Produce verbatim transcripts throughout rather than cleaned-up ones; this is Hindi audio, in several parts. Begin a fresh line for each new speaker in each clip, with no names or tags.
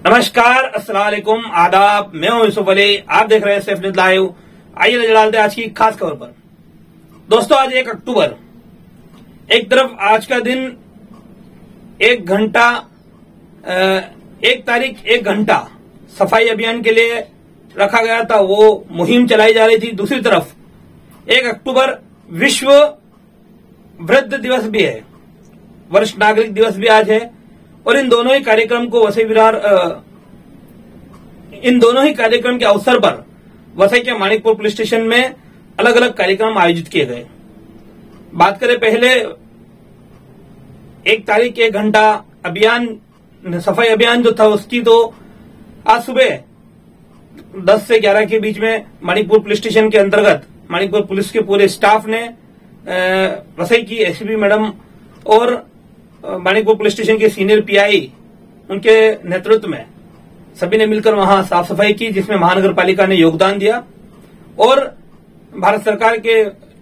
नमस्कार, अस्सलाम वालेकुम, आदाब। मैं हूं यूसुफ अली, आप देख रहे हैं सेफ न्यूज लाइव। आइए नजर डालते हैं आज की खास खबर पर। दोस्तों, आज एक अक्टूबर, एक तरफ आज का दिन एक घंटा एक तारीख एक घंटा सफाई अभियान के लिए रखा गया था, वो मुहिम चलाई जा रही थी। दूसरी तरफ एक अक्टूबर विश्व वृद्ध दिवस भी है, वरिष्ठ नागरिक दिवस भी आज है। और इन दोनों ही कार्यक्रम को वसई विरार इन दोनों ही कार्यक्रम के अवसर पर वसई के माणिकपुर पुलिस स्टेशन में अलग अलग कार्यक्रम आयोजित किए गए। बात करें पहले एक तारीख एक घंटा अभियान, सफाई अभियान जो था उसकी, तो आज सुबह दस से ग्यारह के बीच में माणिकपुर पुलिस स्टेशन के अंतर्गत माणिकपुर पुलिस के पूरे स्टाफ ने वसई की एसपी मैडम और माणिकपुर पुलिस स्टेशन के सीनियर पीआई उनके नेतृत्व में सभी ने मिलकर वहां साफ सफाई की, जिसमें महानगर पालिका ने योगदान दिया और भारत सरकार के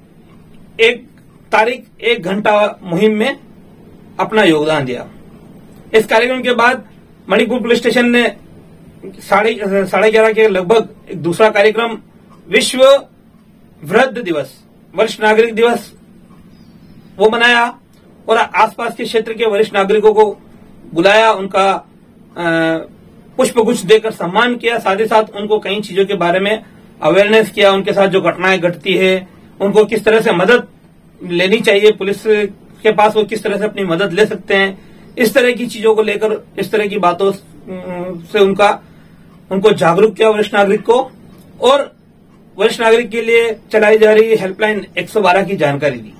एक तारीख एक घंटा मुहिम में अपना योगदान दिया। इस कार्यक्रम के बाद माणिकपुर पुलिस स्टेशन ने साढ़े साढ़े ग्यारह के लगभग एक दूसरा कार्यक्रम विश्व वृद्ध दिवस, वरिष्ठ नागरिक दिवस, वो मनाया और आसपास के क्षेत्र के वरिष्ठ नागरिकों को बुलाया, उनका पुष्पगुच्छ देकर सम्मान किया। साथ ही साथ उनको कई चीजों के बारे में अवेयरनेस किया, उनके साथ जो घटनाएं घटती है उनको किस तरह से मदद लेनी चाहिए, पुलिस के पास वो किस तरह से अपनी मदद ले सकते हैं, इस तरह की चीजों को लेकर, इस तरह की बातों से उनका उनको जागरूक किया वरिष्ठ नागरिक को। और वरिष्ठ नागरिक के लिए चलाई जा रही हेल्पलाइन एक सौ बारह की जानकारी दी।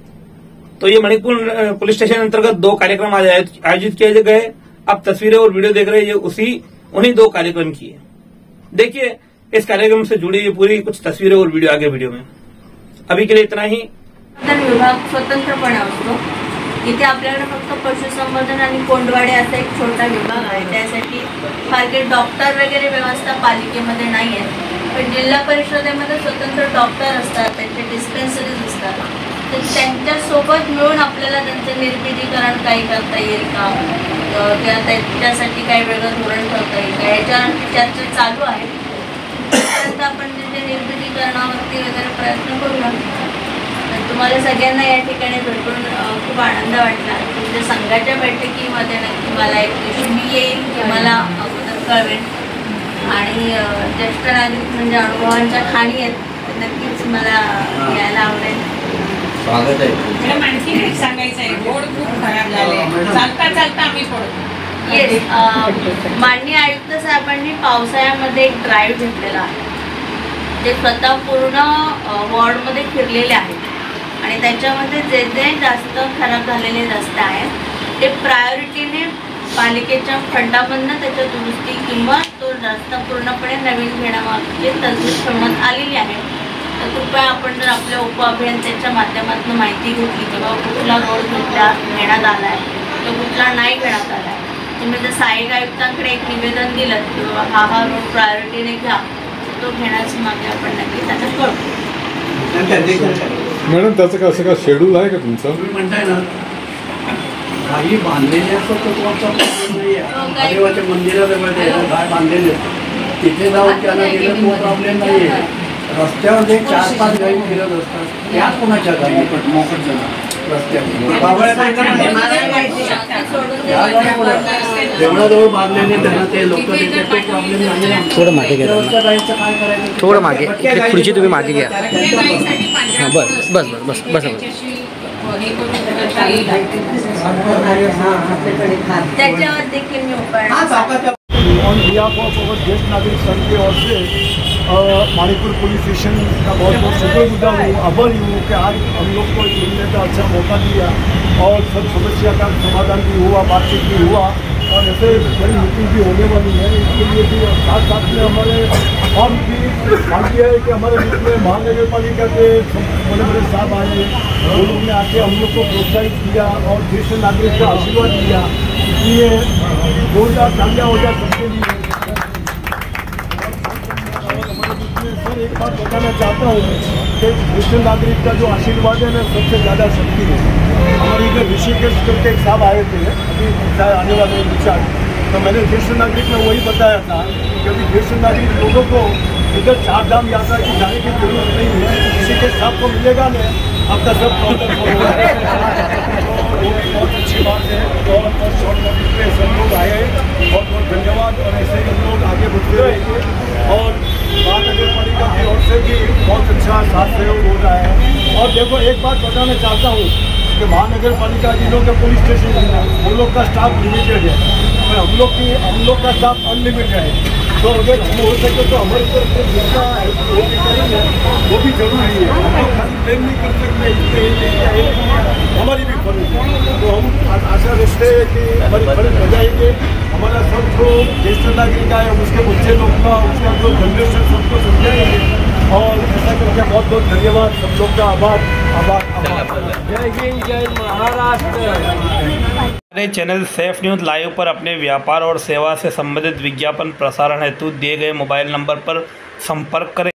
तो ये मणिकपुर पुलिस स्टेशन अंतर्गत दो कार्यक्रम आज आयोजित किए गए। आप तस्वीरें और वीडियो देख रहे हैं, ये उसी उन्हीं दो कार्यक्रम की है। देखिए इस कार्यक्रम से जुड़ी हुई पूरी कुछ तस्वीरें और वीडियो आगे वीडियो में। अभी के लिए इतना ही।
विभाग स्वतंत्रपणे असतो, इथे आपल्याकडे फक्त पशुसंवर्धन आणि कोंडवाडे असा एक छोटा विभाग आहे। त्यासाठी फार काही डॉक्टर वगैरे व्यवस्था पालिकेमध्ये नाही आहे, पण जिल्हा परिषदेमध्ये स्वतंत्र डॉक्टर असतात, त्यांचे डिस्पेन्सरीज असतात। तर त्यांच्यासोबत मिळून आपल्याला त्यांचं निर्विलीकरण काही करता येईल का, किंवा त्याच्यासाठी काही वेगळं धोरण ठेवता येईल का, याच्यावर चर्चा चालू आहे। त्यानंतर आपण त्याच्या निर्विलीकरणावरती वगैरे प्रयत्न करूया। तुम्हाला सगळ्यांना या ठिकाणी भेटून खूप आनंद वाटला। तुमच्या संघाच्या बैठकीमध्ये नक्की मला एक दिवशी मी येईल की मला अगोदर कळवेल, आणि ज्येष्ठ नागरिक म्हणजे अनुभवांच्या खाणी आहेत, तर नक्कीच मला यायला आवडेल।
स्वागत आहे। आणखी एक सांगायचं आहे, रोड खूप खराब झाले, चालता चालता आम्ही पडतो।
येस, माननीय आयुक्त साहेबांनी पावसाळ्यामध्ये एक ड्राईव्ह घेतलेला आहे, ते स्वतः पूर्ण वॉर्डमध्ये फिरलेले आहेत आणि त्याच्यामध्ये जे जे जास्त खराब झालेले रस्ते आहेत ते प्रायोरिटीने पालिकेच्या फंडामधनं त्याच्या दुरुस्ती किंवा तो रस्ता पूर्णपणे नवीन घेण्यामागची तरतूद ठेवण्यात आलेली आहे। तर कृपया आपण जर आपल्या उपअभियंत्याच्या माध्यमातून माहिती घेतली की बाबा कुठला रोड घेतला घेण्यात आला आहे, तो कुठला नाही घेण्यात आला आहे, तुम्ही जर सहाय्यक आयुक्तांकडे एक निवेदन दिलं की बाबा हा हा रोड प्रायोरिटीने घ्या, तो घेण्याची मागे आपण नक्की त्यांना कळवू।
मॅडम, त्याचं कसं का शेड्यूल आहे का तुमचं?
तुम्ही म्हणताय ना काही बांधलेले असतात तर तुमचा प्रॉब्लेम नाही आहे। महादेवाच्या मंदिराजवळ काय बांधलेले तिथे जाऊन त्याला गेलं तो प्रॉब्लेम नाही आहे। रस्त्यावर जे चार पाच गाडी फिरत असतात त्या कोणाच्या गाडी मोकट जाणार रस्त्यावर देवळाजवळ बांधलेले त्यांना ते लोक देतात, तो प्रॉब्लेम नाही।
थोडं मागे घ्या,
जायचं काय करायचं,
थोडं मागे, खुर्ची तुम्ही मागे घ्या। हां, बस बस बस बस बस
त्याच्यावर देखील मी उपाय
ऑन बिहाफ ऑफ अवर ज्येष्ठ नागरिक संघ की ओर से माणिकपुर पुलिस स्टेशन का बहुत बहुत शुक्रगुजार हूँ, आभारी हूँ कि आज हम लोग को मिलने का अच्छा मौका दिया और सब समस्या का समाधान भी हुआ, बातचीत भी हुआ और ऐसे बड़ी मीटिंग भी होने वाली है। इसके लिए भी साथ साथ में हमारे फॉर्म की मांग किया है कि हमारे बीच में महानगर पालिका के बड़े बड़े साहब आए, वो लोग ने आके हम लोग को प्रोत्साहित किया और ज्येष्ठ नागरिक का आशीर्वाद दिया। इसलिए दो हज़ार कामयाब हो जाए सबके लिए। सर, एक बात बताना चाहता हूँ कि ज्येष्ठ नागरिक का जो आशीर्वाद है ना सबसे ज़्यादा शक्ति है। हमारे इधर ऋषिकेश करके एक साहब आए थे, अभी आने वाले विचार तो मैंने ज्येष्ठ नागरिक में वही बताया था कि अभी ज्येष्ठ नागरिक लोगों को इधर चार धाम यात्रा की जाने की जरूरत नहीं है, किसी के साथ को मिलेगा ना आपका सब प्रॉब्लम हो रहा है। तो वो भी बहुत अच्छी बात है और बहुत शॉर्ट नोटिस पे सब लोग आए, बहुत बहुत धन्यवाद। और ऐसे ही हम लोग आगे बढ़ते रहेंगे और महानगर पालिका की ओर से भी बहुत अच्छा साथ सहयोग हो रहा है। और देखो एक बात बताना चाहता हूँ कि महानगर पालिका जिलों के पुलिस स्टेशन है उन लोग का स्टाफ लिमिटेड है और हम लोग की हम लोग का स्टाफ अनलिमिटेड है। तो अगर हम हो सके तो हमारी तरफ से जितना वो भी करेंगे वो भी जरूरी है। हम लोग खाली ब्लेम नहीं कर सकते, इसलिए हमारी भी फर्ज है। तो हम आशा रखते हैं कि हमारी फर्ज बजाएंगे। हमारा सब जो ज्येष्ठ नागरिक है उसके बच्चे लोग का उसका जो जनरेशन सबको समझाएंगे। और ऐसा करके बहुत बहुत धन्यवाद, सब लोग का आभार आभार आभार। जय हिंद, जय महाराष्ट्र।
हमारे चैनल सेफ न्यूज़ लाइव पर अपने व्यापार और सेवा से संबंधित विज्ञापन प्रसारण हेतु दिए गए मोबाइल नंबर पर संपर्क करें।